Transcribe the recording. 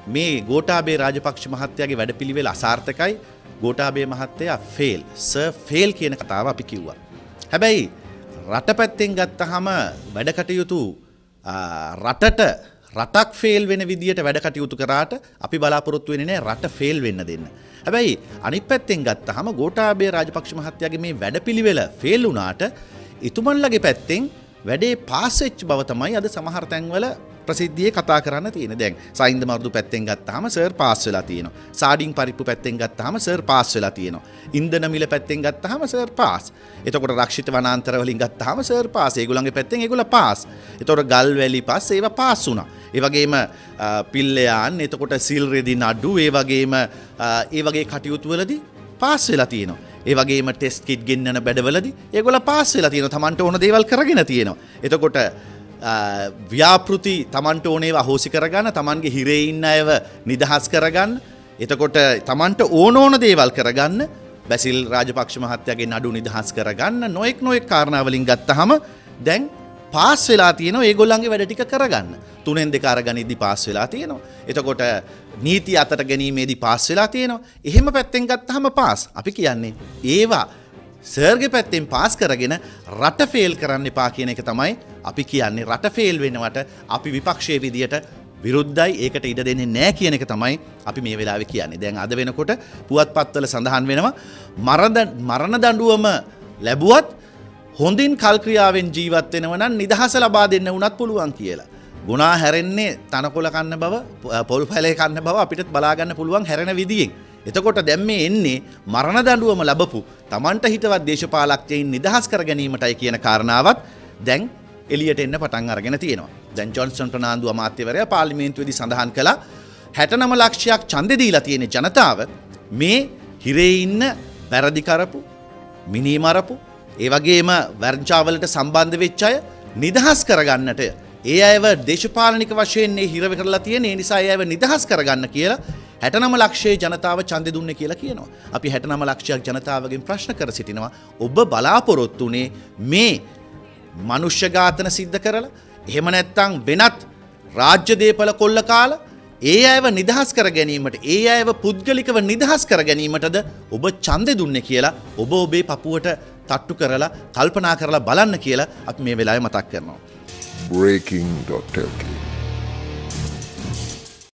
මේ ගෝඨාභය රාජපක්ෂ මහත්තයාගේ වැඩපිළිවෙල අසාර්ථකයි. ගෝඨාභය මහත්තයා ෆේල්. සර් ෆේල් කියන කතාව අපි කිව්වා. හැබැයි රට පැත්තෙන් ගත්තහම වැඩ කටයුතු රටක් ෆේල් වෙන විදියට වැඩ කටයුතු කරාට අපි බලාපොරොත්තු වෙන්නේ නැහැ රට ෆේල් වෙන්න දෙන්න. හැබැයි අනිත් පැත්තෙන් ගත්තහම ගෝඨාභය රාජපක්ෂ මහත්තයාගේ මේ වැඩපිළිවෙල ෆේල් වුණාට ඉතුමන්ලගේ පැත්තෙන් වැඩේ පාස් වෙච්ච බව තමයි අද සමහර තැන්වල ප්‍රසිද්ධියේ කතා කරන්න තියෙන. දැන් සයින්ද මර්දු පැත්තෙන් ගත්තාම සර් පාස් වෙලා තියෙනවා. සාඩින් පරිප්පු පැත්තෙන් ගත්තාම සර් පාස් වෙලා තියෙනවා. ඉන්ධන මිල පැත්තෙන් ගත්තාම සර් පාස්. එතකොට රක්ෂිත වනාන්තර වලින් ගත්තාම සර් පාස්. ඒගොල්ලන්ගේ පැත්තෙන් ඒගොල්ලෝ පාස්. එතකොට ගල් වැලි පාස් ඒවා පාස් වුණා. ඒ වගේම පිල්ලයන් එතකොට සිල් රෙදි නඩු ඒ වගේම ඒ වගේ කටයුතු වලදී පාස් වෙලා තියෙනවා. ඒ වගේම ටෙස්ට් කිට් ගෙන්නන බඩවලදී ඒගොල්ලෝ පාස් වෙලා තියෙනවා. Tamanට ඕන දේවල් කරගෙන තියෙනවා. එතකොට ව්‍යාපෘති Tamanට ඕන ඒවා අහෝසි කරගන්න, Tamanගේ හිරේ ඉන්න අයව නිදහස් කරගන්න, එතකොට Tamanට ඕන දේවල් කරගන්න, බැසිල් රාජපක්ෂ මහත්තයාගේ නඩු නිදහස් කරගන්න, නොඑක් කාරණා වලින් ගත්තාම දැන් පාස් වෙලා තියෙනවා ඒගොල්ලන්ගේ වැඩ ටික කරගන්න. 3-2 අරගනිද්දි පාස් වෙලා තියෙනවා. එතකොට නීති අතට ගැනීමේදී පාස් වෙලා තියෙනවා. එහෙම පැත්තෙන් ගත්තාම පාස්. අපි කියන්නේ ඒවා සර්ගේ පැත්තෙන් පාස් කරගෙන රට ෆේල් කරන්න එපා කියන එක තමයි අපි කියන්නේ. රට ෆේල් වෙනවට අපි විපක්ෂයේ විදියට විරුද්ධයි, ඒකට ඉඩ දෙන්නේ නැහැ කියන එක තමයි අපි මේ වෙලාවේ කියන්නේ. දැන් අද වෙනකොට පුවත්පත්වල සඳහන් වෙනවා මරණ දඬුවම ලැබුවත් හොඳින් කල් ක්‍රියාවෙන් ජීවත් වෙනව නම් නිදහස ලබා දෙන්න උනත් පුළුවන් කියලා. ගුණා හැරෙන්නේ තනකොළ කන්න බව, පොල් පැලේ කන්න බව අපිට බලා ගන්න පුළුවන් හැරෙන විදියෙන්. එතකොට දැන් මේ එන්නේ මරණ දඬුවම ලැබපු Tamanට හිතවත් දේශපාලකයන් නිදහස් කර ගැනීමටයි කියන කාරණාවත් දැන් එළියට එන්න පටන් අරගෙන තියෙනවා. දැන් ජොන්සන් ප්‍රනාන්දු අමාත්‍යවරයා පාර්ලිමේන්තුවේදී සඳහන් කළා 69 ලක්ෂයක් ඡන්දෙ දීලා තියෙන ජනතාව මේ හිරේ ඉන්න වැරදි කරපු, මිනී මරපු, ඒ වගේම වර්ජාවලට සම්බන්ධ වෙච්ච අය නිදහස් කරගන්නට, ඒ අයව දේශපාලනික වශයෙන් හිර කරලා තියෙන නිසා ඒ අයව නිදහස් කරගන්න කියලා 69 ලක්ෂයේ ජනතාව ඡන්දෙ දුන්නේ කියලා කියනවා. අපි 69 ලක්ෂයක් ජනතාවගෙන් ප්‍රශ්න කර සිටිනවා. ඔබ බලාපොරොත්තු උනේ මේ මනුෂ්‍ය ඝාතන සිද්ධ කරලා එහෙම නැත්නම් වෙනත් රාජ්‍ය දේපල කොල්ල කාලා ඒ අයව නිදහස් කර ගැනීමට, ඒ අයව පුද්ගලිකව නිදහස් කර ගැනීමටද ඔබ ඡන්දෙ දුන්නේ කියලා ඔබ ඔබේ පපුවට තට්ටු කරලා කල්පනා කරලා බලන්න කියලා අපි මේ වෙලාවේ මතක් කරනවා. Breaking.lk